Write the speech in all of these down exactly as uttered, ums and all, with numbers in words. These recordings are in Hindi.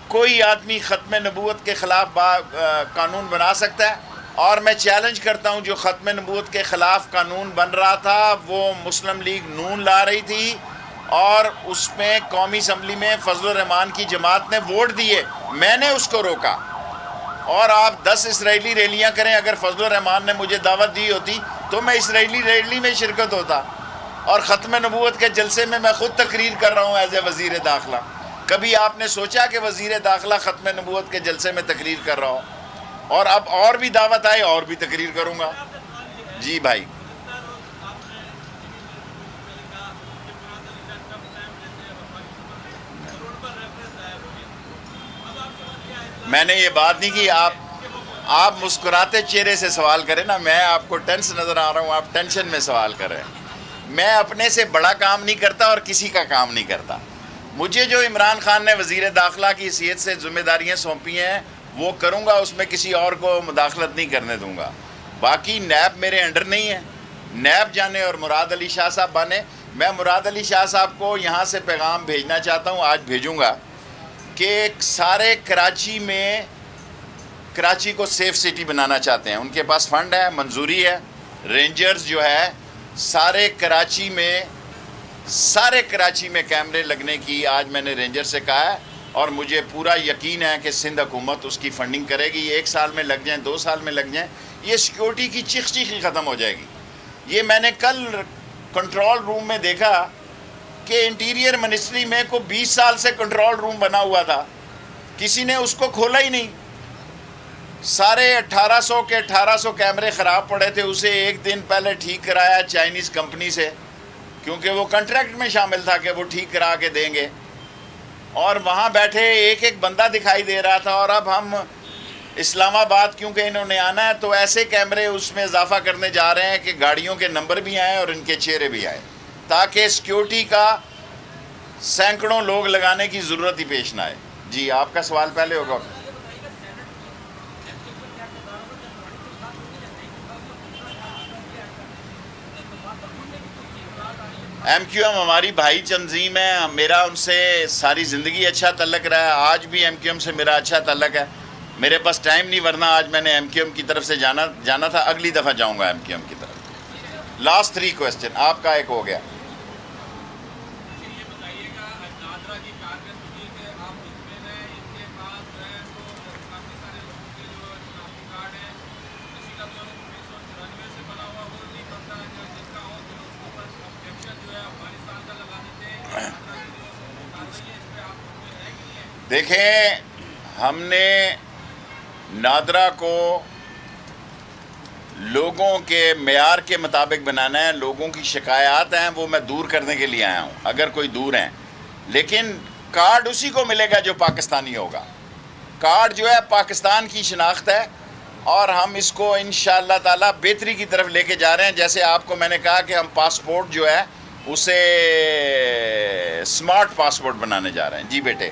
कोई आदमी ख़त्म नबूवत के ख़िलाफ़ कानून बना सकता है। और मैं चैलेंज करता हूँ, जो ख़त्म नबूवत के ख़िलाफ़ कानून बन रहा था वो मुस्लिम लीग नून ला रही थी और उसमें कौमी असम्बली में फजलुर रहमान की जमात ने वोट दिए, मैंने उसको रोका। और आप दस इसराइली रैलियाँ करें, अगर फजलुर रहमान ने मुझे दावत दी होती तो मैं इसराइली रैली में शिरकत होता। और ख़त्म नबूवत के जलसे में मैं ख़ुद तकरीर कर रहा हूँ एज ए वज़ीर दाखिला। कभी आपने सोचा कि वज़ीर दाखिला ख़त्म नबूवत के जलसे में तकरीर कर रहा हो? और अब और भी दावत आए और भी तकरीर करूँगा। जी भाई, मैंने ये बात नहीं की। आप आप मुस्कुराते चेहरे से सवाल करें ना, मैं आपको टेंस नज़र आ रहा हूँ, आप टेंशन में सवाल कर रहे हैं। मैं अपने से बड़ा काम नहीं करता और किसी का काम नहीं करता। मुझे जो इमरान खान ने वज़ीर दाखिला की हैसियत से ज़िम्मेदारियाँ सौंपी हैं वो करूँगा, उसमें किसी और को मुदाखलत नहीं करने दूँगा। बाकी नैब मेरे अंडर नहीं है, नैब जाने और मुराद अली शाह साहब बने। मैं मुराद अली शाह साहब को यहाँ से पैगाम भेजना चाहता हूँ, आज भेजूँगा कि सारे कराची में, कराची को सेफ़ सिटी बनाना चाहते हैं। उनके पास फ़ंड है, मंजूरी है। रेंजर्स जो है सारे कराची में, सारे कराची में कैमरे लगने की आज मैंने रेंजर से कहा है और मुझे पूरा यकीन है कि सिंध हुकूमत उसकी फ़ंडिंग करेगी। एक साल में लग जाए, दो साल में लग जाए, ये सिक्योरिटी की चिख चिख ही ख़त्म हो जाएगी। ये मैंने कल कंट्रोल रूम में देखा कि इंटीरियर मिनिस्ट्री में को बीस साल से कंट्रोल रूम बना हुआ था, किसी ने उसको खोला ही नहीं। सारे अट्ठारह सौ के अट्ठारह सौ कैमरे ख़राब पड़े थे, उसे एक दिन पहले ठीक कराया चाइनीज़ कंपनी से, क्योंकि वो कॉन्ट्रैक्ट में शामिल था कि वो ठीक करा के देंगे। और वहाँ बैठे एक एक बंदा दिखाई दे रहा था। और अब हम इस्लामाबाद क्योंकि इन्होंने आना है तो ऐसे कैमरे उसमें इजाफा करने जा रहे हैं कि गाड़ियों के नंबर भी आए और इनके चेहरे भी आए, ताकि सिक्योरिटी का सैकड़ों लोग लगाने की ज़रूरत ही पेश ना आए। जी, आपका सवाल पहले होगा। एम क्यू एम हमारी भाई तंजीम है, मेरा उनसे सारी ज़िंदगी अच्छा तल्लक रहा है, आज भी एम क्यू एम से मेरा अच्छा तल्लक है। मेरे पास टाइम नहीं, वरना आज मैंने एम क्यू एम की तरफ से जाना जाना था, अगली दफ़ा जाऊंगा एम क्यू एम की तरफ। लास्ट थ्री क्वेश्चन, आपका एक हो गया। देखें, हमने नादरा को लोगों के मेयार के मुताबिक बनाना है। लोगों की शिकायत हैं वो मैं दूर करने के लिए आया हूँ, अगर कोई दूर हैं, लेकिन कार्ड उसी को मिलेगा जो पाकिस्तानी होगा। कार्ड जो है पाकिस्तान की शनाख्त है और हम इसको इंशाअल्लाह ताला बेहतरी की तरफ लेके जा रहे हैं। जैसे आपको मैंने कहा कि हम पासपोर्ट जो है उसे स्मार्ट पासपोर्ट बनाने जा रहे हैं। जी बेटे,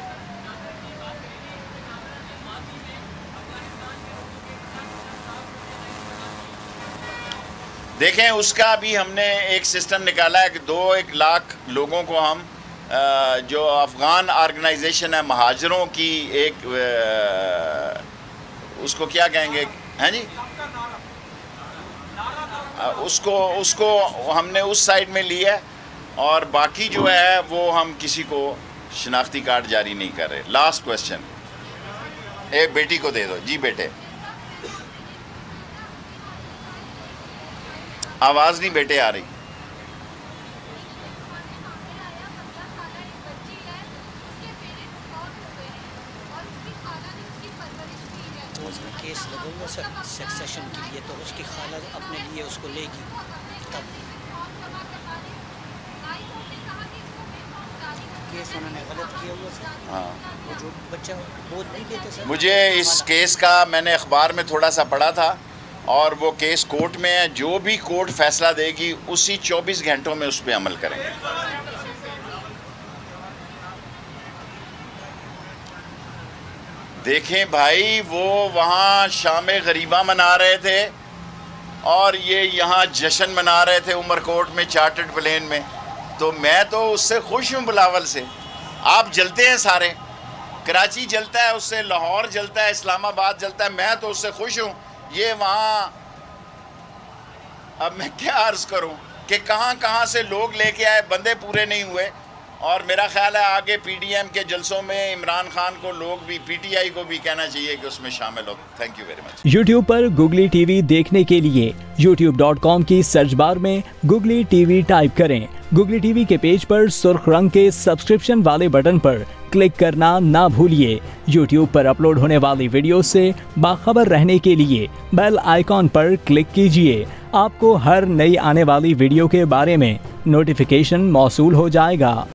देखें, उसका भी हमने एक सिस्टम निकाला है कि दो एक लाख लोगों को हम जो अफ़गान ऑर्गेनाइजेशन है महाजरों की, एक उसको क्या कहेंगे, हैं जी, उसको उसको हमने उस साइड में लिया है और बाकी जो है वो हम किसी को शनाख्ती कार्ड जारी नहीं कर रहे। लास्ट क्वेश्चन एक बेटी को दे दो। जी बेटे, आवाज़ नहीं बेटे आ रही। केस लगूंगा सर सक्सेशन के लिए, तो उसकी खाला अपने लिए उसको लेगी तब केस उन्होंने गलत किया हुआ सर। हाँ, वो जो बच्चा बोल नहीं देते सर। मुझे इस केस का मैंने अखबार में थोड़ा सा पढ़ा था और वो केस कोर्ट में है। जो भी कोर्ट फैसला देगी उसी चौबीस घंटों में उस पर अमल करेंगे। देखें भाई, वो वहाँ शाम गरीबा मना रहे थे और ये यहाँ जश्न मना रहे थे उमरकोट में चार्टर्ड प्लेन में। तो मैं तो उससे खुश हूँ, बिलावल से। आप जलते हैं सारे, कराची जलता है उससे, लाहौर जलता है, इस्लामाबाद जलता है, मैं तो उससे खुश हूँ। ये वहाँ अब मैं क्या अर्ज़ करूँ कि कहाँ कहाँ से लोग लेके आए, बंदे पूरे नहीं हुए। और मेरा ख्याल है आगे पीडीएम के जलसों में इमरान खान को लोग भी, पीटीआई को भी कहना चाहिए कि उसमें शामिल हो। Thank you very much. YouTube पर गुगली टीवी देखने के लिए यूट्यूब डॉट कॉम की सर्च बार में गुगली टीवी टाइप करें। गुगली टीवी के पेज पर सुर्ख रंग के सब्सक्रिप्शन वाले बटन पर क्लिक करना ना भूलिए। यूट्यूब पर अपलोड होने वाली वीडियो से बाखबर रहने के लिए बेल आइकॉन पर क्लिक कीजिए। आपको हर नई आने वाली वीडियो के बारे में नोटिफिकेशन मौसूल हो जाएगा।